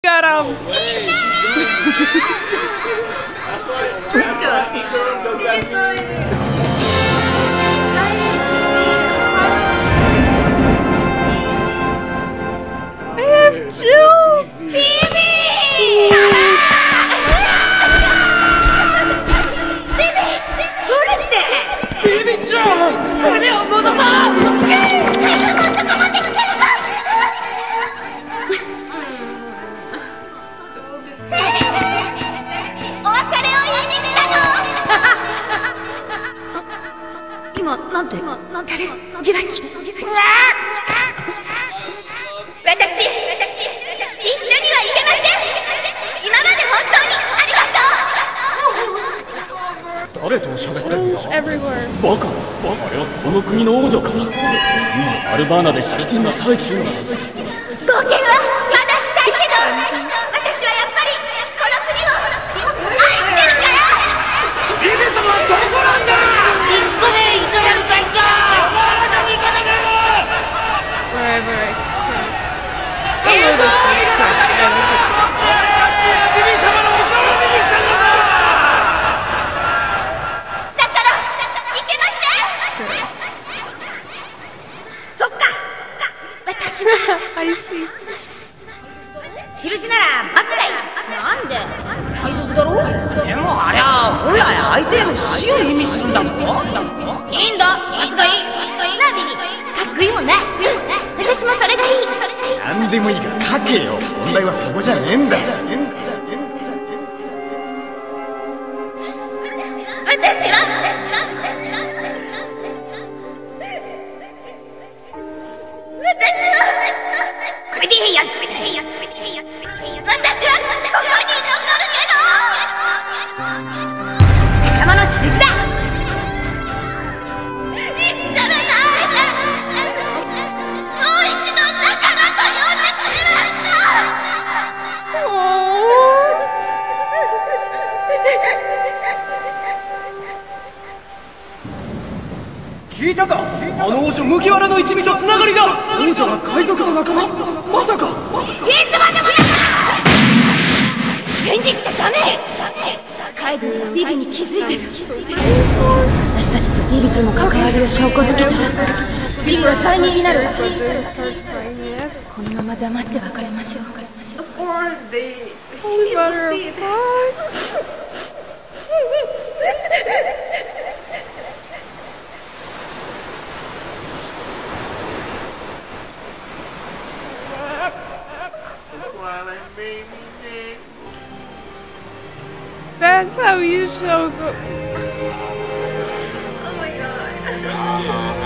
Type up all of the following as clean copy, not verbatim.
got him. I have chills. Everywhere. バカ、あれはこの国の王女か。今アルバーナで式典の最中だ。 冒険はまだしたいけど、私はやっぱりこの国を愛してるから。 ビビ様はどこなんだ。1個目行かれるかいか。お前ら何行かれる。 Wherever I can. I know this thing. ビビ様のお顔を見に来たんだ。 I see. 印なら待つがいい。なんで？海賊だろ？ でもありゃ本来相手への死を意味するんだぞ。 いいんだ、待つがいい。なあビビ、かっこいいもんな。私もそれがいい。 なんでもいいから書けよ。問題はそこじゃねえんだ。 私はこれでいいやつ。私はここに残るけど。仲間の印だ。いつからだ。もう一度仲間と呼んでくれますか。聞いたか。あの王女麦わらの一味とつながりが。王女は海賊の仲間。まさか。 いつまでも返事しちゃダメ。海軍がビビに気づいてる。私たちとビビとの関わりを証拠づけたらビビは罪人になる。このまま黙って別れましょう。 Of course, they. She will be there. That's how he shows up. Oh my god.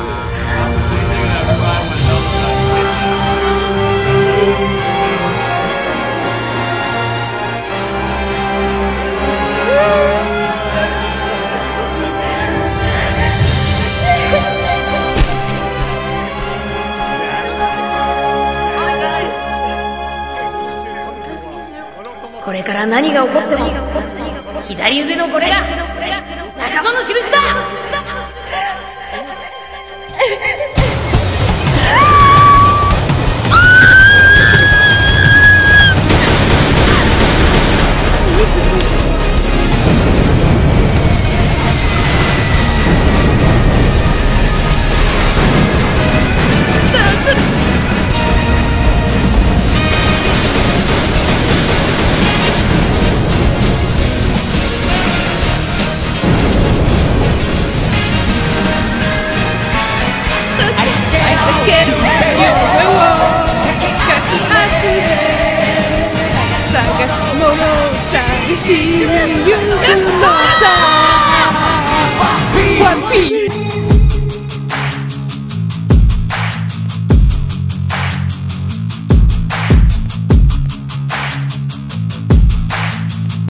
Oh これから何が起こっても左腕のこれが仲間の印だ。See you.